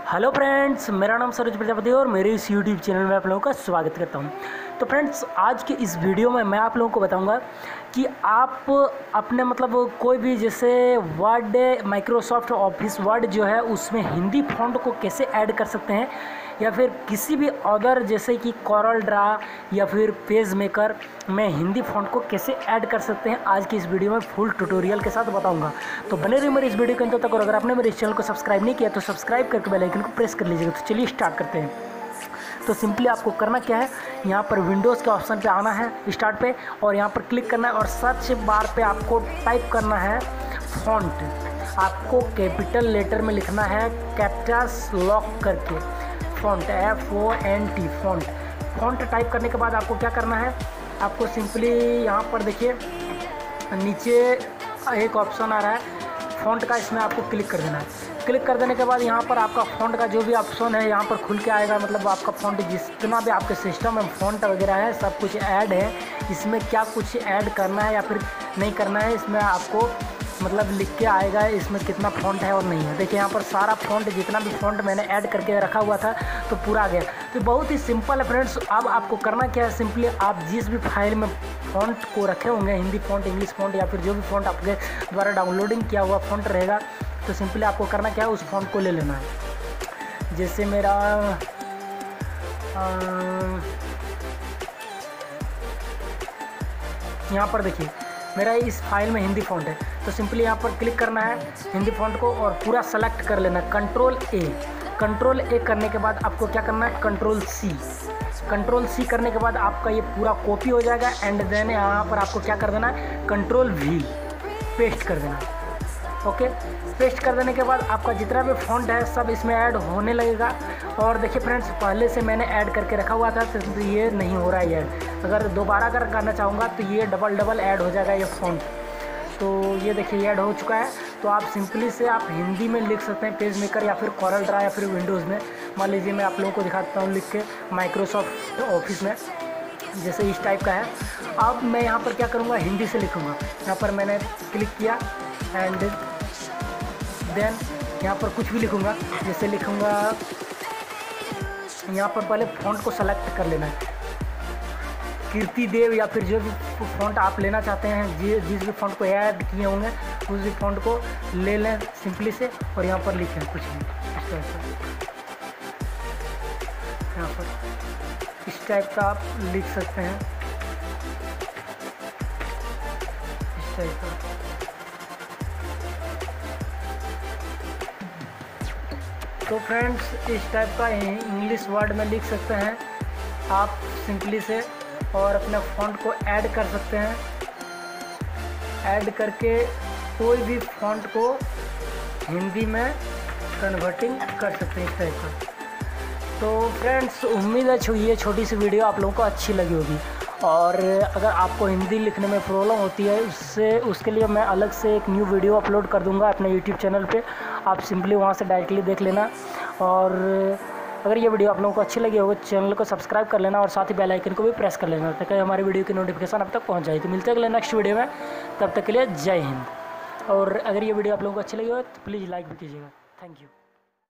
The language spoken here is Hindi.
हेलो फ्रेंड्स, मेरा नाम सरोज प्रजापति और मेरे इस यूट्यूब चैनल में आप लोगों का स्वागत करता हूं। तो फ्रेंड्स, आज के इस वीडियो में मैं आप लोगों को बताऊंगा कि आप अपने कोई भी जैसे वर्ड, माइक्रोसॉफ्ट ऑफिस वर्ड जो है उसमें हिंदी फॉन्ट को कैसे ऐड कर सकते हैं, या फिर किसी भी अदर जैसे कि कोरल ड्रा या फिर पेज मेकर में हिंदी फॉन्ट को कैसे ऐड कर सकते हैं। आज की इस वीडियो में फुल ट्यूटोरियल के साथ बताऊंगा। तो बने रहिए मेरे इस वीडियो के अंत तक, और अगर आपने मेरे इस चैनल को सब्सक्राइब नहीं किया तो सब्सक्राइब करके बेल आइकन को प्रेस कर लीजिएगा। तो चलिए स्टार्ट करते हैं। तो सिंपली आपको करना क्या है, यहाँ पर विंडोज़ के ऑप्शन पे आना है, स्टार्ट पे, और यहाँ पर क्लिक करना है और सर्च बार पे आपको टाइप करना है फॉन्ट। आपको कैपिटल लेटर में लिखना है, कैप्टस लॉक करके font, FONT font. Font type करने के बाद आपको क्या करना है, आपको सिंपली यहाँ पर देखिए नीचे एक ऑप्शन आ रहा है फॉन्ट का, इसमें आपको क्लिक कर देना है। क्लिक कर देने के बाद यहाँ पर आपका फ़ॉन्ट का जो भी ऑप्शन है यहाँ पर खुल के आएगा। आपका फ़ॉन्ट जितना भी आपके सिस्टम में फ़ॉन्ट वगैरह है सब कुछ ऐड है। इसमें क्या कुछ ऐड करना है या फिर नहीं करना है, इसमें आपको लिख के आएगा इसमें कितना फ़ॉन्ट है और नहीं है। देखिए यहाँ पर सारा फ़ॉन्ट, जितना भी फ़ॉन्ट मैंने ऐड करके रखा हुआ था तो पूरा आ गया। तो बहुत ही सिंपल है फ्रेंड्स। अब आपको करना क्या है, सिंपली आप जिस भी फाइल में फ़ॉन्ट को रखे होंगे, हिंदी फ़ॉन्ट, इंग्लिश फ़ॉन्ट या फिर जो भी फ़ॉन्ट आपके द्वारा डाउनलोडिंग किया हुआ फ़ॉन्ट रहेगा, तो सिंपली आपको करना क्या है, उस फॉन्ट को ले लेना है। जैसे मेरा यहाँ पर देखिए मेरा इस फाइल में हिंदी फ़ॉन्ट है, तो सिंपली यहाँ पर क्लिक करना है हिंदी फ़ॉन्ट को और पूरा सेलेक्ट कर लेना है, कंट्रोल ए करने के बाद आपको क्या करना है, कंट्रोल सी करने के बाद आपका ये पूरा कॉपी हो जाएगा। एंड देन यहाँ पर आपको क्या कर देना है, कंट्रोल V पेस्ट कर देना है। ओके, पेस्ट कर देने के बाद आपका जितना भी फ़ॉन्ट है सब इसमें ऐड होने लगेगा। और देखिए फ्रेंड्स, पहले से मैंने ऐड करके रखा हुआ था तो ये नहीं हो रहा है ऐड। अगर दोबारा अगर करना चाहूँगा तो ये डबल ऐड हो जाएगा ये फ़ॉन्ट। तो ये देखिए ऐड हो चुका है। तो आप सिंपली से आप हिंदी में लिख सकते हैं पेज मेकर या फिर कोरल ड्रा या फिर विंडोज़ में। मान लीजिए मैं आप लोगों को दिखाता हूँ लिख के माइक्रोसॉफ्ट ऑफिस में, जैसे इस टाइप का है। अब मैं यहाँ पर क्या करूँगा, हिंदी से लिखूँगा। यहाँ पर मैंने क्लिक किया एंड देन यहाँ पर कुछ भी लिखूँगा, जैसे लिखूँगा यहाँ पर पहले फ़ॉन्ट को सेलेक्ट कर लेना है, कीर्ति देव या फिर जो भी फ़ॉन्ट आप लेना चाहते हैं, जिस भी फ़ॉन्ट को ऐड किए होंगे उस भी फ़ॉन्ट को ले लें सिंपली से, और यहाँ पर लिखें कुछ भी इस टाइप का। यहाँ पर इस टाइप का आप लिख सकते हैं, इस टाइप का। तो फ्रेंड्स, इस टाइप का इंग्लिश वर्ड में लिख सकते हैं आप सिंपली से, और अपने फ़ॉन्ट को ऐड कर सकते हैं। ऐड करके कोई भी फ़ॉन्ट को हिंदी में कन्वर्टिंग कर सकते हैं इस टाइप का। तो फ्रेंड्स, उम्मीद है ये छोटी सी वीडियो आप लोगों को अच्छी लगी होगी। और अगर आपको हिंदी लिखने में प्रॉब्लम होती है उसके लिए मैं अलग से एक न्यू वीडियो अपलोड कर दूंगा अपने यूट्यूब चैनल पे, आप सिंपली वहाँ से डायरेक्टली देख लेना। और अगर ये वीडियो आप लोगों को अच्छी लगी होगी, चैनल को सब्सक्राइब कर लेना और साथ ही बेल आइकन को भी प्रेस कर लेना ताकि हमारी वीडियो की नोटिफिकेशन अब तक पहुँच जाए। तो मिलते हैं अगले नेक्स्ट वीडियो में, तब तक के लिए जय हिंद। और अगर ये वीडियो आप लोगों को अच्छी लगी हो तो प्लीज़ लाइक भी कीजिएगा। Thank you.